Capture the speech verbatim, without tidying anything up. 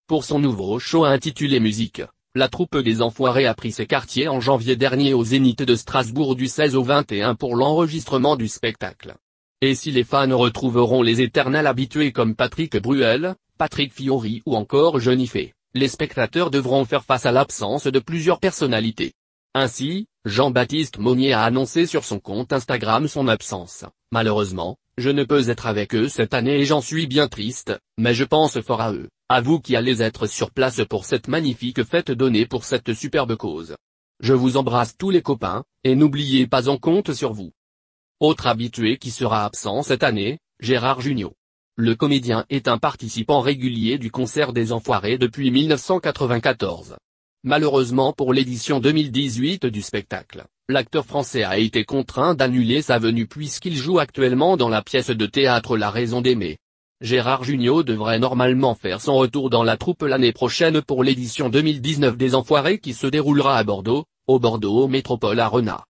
Pour son nouveau show intitulé Musique, la troupe des Enfoirés a pris ses quartiers en janvier dernier au Zénith de Strasbourg du seize au vingt et un pour l'enregistrement du spectacle. Et si les fans retrouveront les éternels habitués comme Patrick Bruel, Patrick Fiori ou encore Jennifer, les spectateurs devront faire face à l'absence de plusieurs personnalités. Ainsi, Jean-Baptiste Monnier a annoncé sur son compte Instagram son absence. « Malheureusement, je ne peux être avec eux cette année et j'en suis bien triste, mais je pense fort à eux, à vous qui allez être sur place pour cette magnifique fête donnée pour cette superbe cause. Je vous embrasse tous les copains, et n'oubliez pas on compte sur vous. » Autre habitué qui sera absent cette année, Gérard Jugnot. Le comédien est un participant régulier du concert des Enfoirés depuis mille neuf cent quatre-vingt-quatorze. Malheureusement pour l'édition deux mille dix-huit du spectacle, l'acteur français a été contraint d'annuler sa venue puisqu'il joue actuellement dans la pièce de théâtre La Raison d'aimer. Gérard Jugnot devrait normalement faire son retour dans la troupe l'année prochaine pour l'édition deux mille dix-neuf des Enfoirés qui se déroulera à Bordeaux, au Bordeaux Métropole Arena.